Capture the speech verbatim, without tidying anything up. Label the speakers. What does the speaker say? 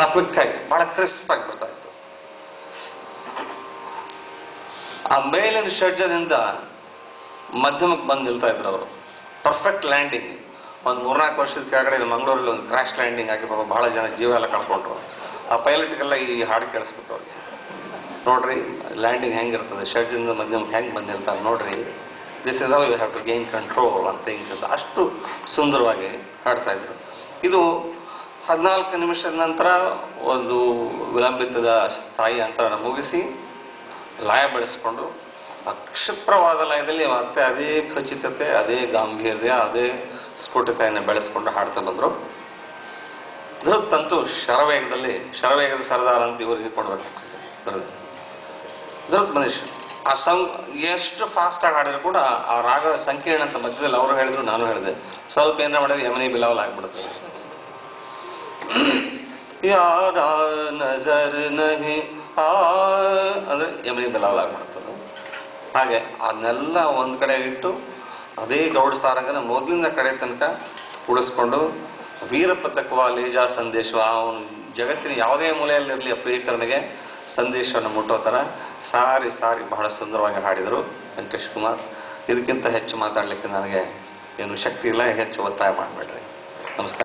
Speaker 1: Quick ಆಗಿ ಬಹಳ crisp ಆಗಿ ಬರ್ತಾ ಇತ್ತು. ಆ ಮೇಲಿನ ಷಡ್ಜದಿಂದ ಮಧ್ಯಮಕ್ಕೆ ಬಂದು ನಿಲ್ತಾ ಇದ್ರು ಅವರು. Perfect landing. ಒಂದು ಮೂರ್ನಾಲ್ಕು ವರ್ಷದ ಕೆಳಗಡೆ ಮಂಗಳೂರಲ್ಲಿ ಒಂದು ಕ್ರಾಶ್ ಲ್ಯಾಂಡಿಂಗ್ ಆಗಿ ಪಾಪ ಬಹಳ ಜನ ಜೀವ ಎಲ್ಲ ಕಳ್ಕೊಂಡ್ರು. ಆ ಪೈಲಟ್ಗೆಲ್ಲ ಈ ಹಾಡು ಕೇಳಿಸ್ಬಿಟ್ಟು ಅವ್ರಿಗೆ, ನೋಡ್ರಿ ಲ್ಯಾಂಡಿಂಗ್ ಹೆಂಗಿರ್ತದೆ, ಷಡ್ಜದಿಂದ ಮಧ್ಯಮಕ್ಕೆ ಹೆಂಗೆ ಬಂದು ನಿಲ್ತಾರೆ ನೋಡ್ರಿ, this is how you have to gain control ಅಂತ ಹಿಂಗೆ ಅಷ್ಟು ಸುಂದರವಾಗಿ ಹಾಡ್ತಾ ಇದ್ರು. ಇದು ಹದಿನಾಲ್ಕು ನಿಮಿಷದ ನಂತರ ಒಂದು ವಿಳಂಬಿತದ ಸ್ಥಾಯಿ ಅಂತರ ಮುಗಿಸಿ ಲಯ ಬೆಳೆಸ್ಕೊಂಡು ಅಕ್ಷಿಪ್ರವಾದ ಲಯದಲ್ಲಿ ಮತ್ತೆ ಅದೇ ಖಚಿತತೆ, ಅದೇ ಗಾಂಭೀರ್ಯ, ಅದೇ ಸ್ಫುಟತೆಯನ್ನು ಬೆಳೆಸ್ಕೊಂಡು ಹಾಡ್ತಾ ಬಂದರು. ಧೃತ್ತಂತೂ ಶರವೇಗದಲ್ಲಿ, ಶರವೇಗದ ಸರದಾರ ಅಂತ ಇವರಿಗೆ ಕೊಡ್ಬೇಕಾಗ್ತದೆ. ಧೃತ್ ಮನುಷ್ಯ ಆ ಸಂ ಎಷ್ಟು ಫಾಸ್ಟಾಗಿ ಹಾಡಿದ್ರು ಕೂಡ ಆ ರಾಗದ ಸಂಕೀರ್ಣ ಅಂತ ಮಧ್ಯದಲ್ಲಿ ಅವರು ಹೇಳಿದ್ರು, ನಾನು ಹೇಳಿದೆ, ಸ್ವಲ್ಪ ಏನಾರ ಮಾಡಿದ್ರೆ ಯಮನಿ ಬಿಲಾವಲ್ ಆಗ್ಬಿಡುತ್ತೆ. ಯಾರ ನಜರ್ ನಹಿ ಆ ಅಂದರೆ ಯಮನಿ ಬಿಲಾವಲ್ ಆಗ್ಬಿಡ್ತದೆ. ಹಾಗೆ ಅದನ್ನೆಲ್ಲ ಒಂದು ಕಡೆ ಇಟ್ಟು ಅದೇ ಗೌಡ ಸಾರಂಗನ ಮೊದಲಿನ ಕಡೆ ತನಕ ಉಳಿಸ್ಕೊಂಡು ವೀರ ಪತಕವ ಲೇಜಾ ಸಂದೇಶ ಅವನು ಜಗತ್ತಿನ ಯಾವುದೇ ಮೂಲೆಯಲ್ಲಿರಲಿ ಪ್ರಿಯಕರನಿಗೆ ಸಂದೇಶವನ್ನು ಮುಟ್ಟೋ ಥರ ಸಾರಿ ಸಾರಿ ಬಹಳ ಸುಂದರವಾಗಿ ಹಾಡಿದರು ವೆಂಕಟೇಶ್ ಕುಮಾರ್. ಇದಕ್ಕಿಂತ ಹೆಚ್ಚು ಮಾತಾಡಲಿಕ್ಕೆ ನನಗೆ ಏನು ಶಕ್ತಿ ಇಲ್ಲ, ಹೆಚ್ಚು ಒತ್ತಾಯ ಮಾಡಬೇಡ್ರಿ. ನಮಸ್ಕಾರ.